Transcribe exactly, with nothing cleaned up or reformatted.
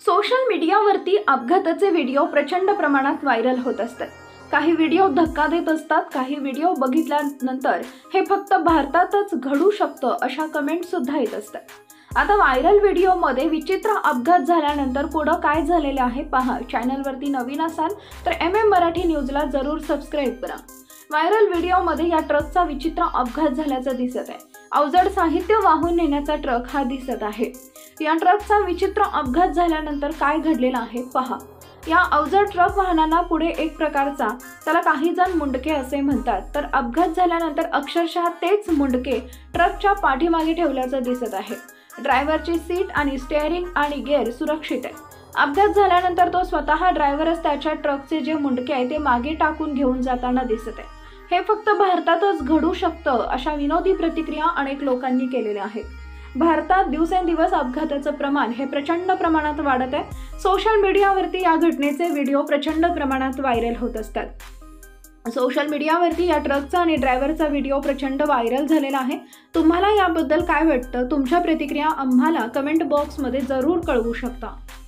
Social मीडियावरती अपघाताचे video प्रचंड प्रमाणात व्हायरल होत असतात। काही व्हिडिओ धक्का देत असतात, काही व्हिडिओ बघितल्यानंतर हे फक्त भारतातच घडू शकतं अशा कमेंट सुद्धा येत असतात। आता व्हायरल व्हिडिओमध्ये विचित्र अपघात झाल्यानंतर पुढे काय झालेले आहे पहा। चॅनलवरती नवीन असाल तर एम एम मराठी न्यूजला जरूर सबस्क्राइब करा। व्हायरल व्हिडिओमध्ये या ट्रकचा विचित्र अपघात झाल्याचं दिसत आहे। अवजड साहित्य वाहून नेण्याचा ट्रक हा दिसत आहे। या ट्रकचा विचित्र अपघात झाल्यानंतर काय घडलेलं आहे पहा। या अवजड ट्रक वाहनांना पुढे एक प्रकारचा, त्याला काही जण मुंडके असे म्हणतात, तर अपघात झाल्यानंतर अक्षरशः तेच मुंडके ट्रकच्या पाठीमागे ठेवल्याचं दिसत आहे। ड्रायव्हरची सीट आणि स्टीअरिंग आणि गिअर सुरक्षित आहे। अपघात झाल्यानंतर तो स्वतः ड्रायव्हरच त्याच्या ट्रकचे जे मुंडके आहे ते मागे टाकून घेऊन जाताना दिसत आहे। हे फक्त भारतातच घडू शकतं अशा विनोदी प्रतिक्रिया अनेक लोकांनी केलेल्या आहेत। भारतात दिवसेंदिवस अपघाताचं प्रमाण हे प्रचंड प्रमाणात वाढत आहे। सोशल मीडियावरती या घटनेचे व्हिडिओ प्रचंड प्रमाणात व्हायरल होत असतात। सोशल मीडियावरती या ट्रकचा आणि ड्रायव्हरचा व्हिडिओ प्रचंड व्हायरल झालेला आहे। तुम्हाला याबद्दल काय वाटतं? तुमच्या प्रतिक्रिया आम्हाला कमेंट बॉक्समध्ये जरूर कळवू शकता।